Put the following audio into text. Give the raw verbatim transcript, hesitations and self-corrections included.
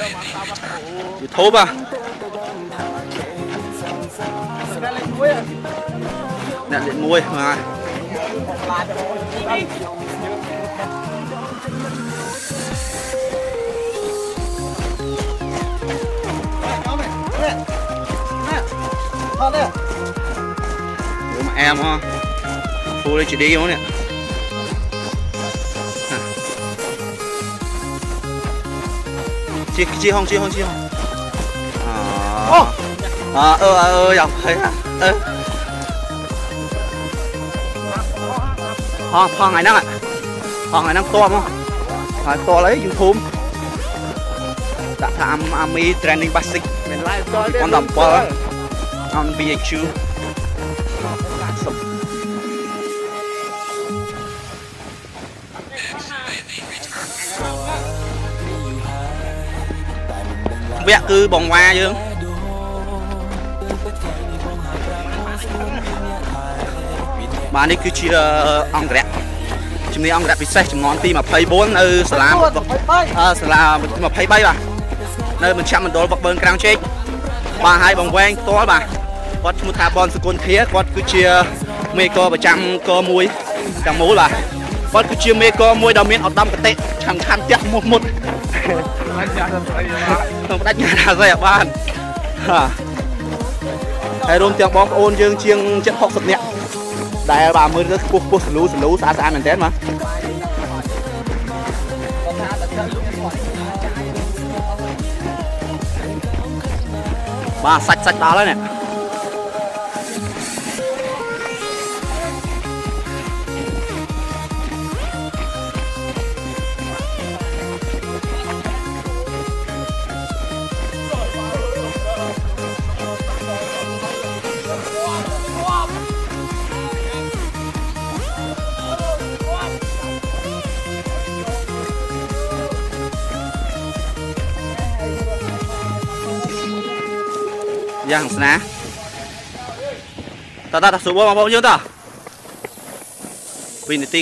YouTube à nè điện muối mà mà em ha phu đây chỉ đi không nè chia chia không chia không chia không à ơ ơ dọc thấy à ơ ho ho ngày năng ạ ho ngày năng to không phải to lấy YouTube đã tham army training basic con đầm qua on bê hát u vẽ cứ bồng hoa dương màនេះគឺជាអង្គរៈជំនាញអង្គរៈពិសេសចំនួនទីยี่สิบสี่នៅសាលាអឺសាលាยี่สิบสามបាទនៅមជ្ឈមណ្ឌលវឹកបឺនក្រាំងជែកបាទហើយបងវែងផ្ទាល់បាទគាត់ឈ្មោះថាបនសកុលធាគាត់គឺជាមេកប្រចាំកមួយទាំងមូលបាទគាត់គឺជាមេកមួយដ៏មានឧត្តមគតិឆន្ទៈផ្ទះមុខមុតខ្ញុំផ្ដាច់ញ៉ាំថាស្អីអត់បានហើយរួមទាំងបងប្អូនយើងជាងជិតหกสิบនាក់ដែលបាទមើលទៅខ្ពស់ខ្ពស់សលូសលូស្អាតស្អាតមែនទែនបាទបាទសាច់សាច់ដល់ហើយនេះយ៉ាងស្នាតើតើសួរបងប្អូនយើងតើពីនាទី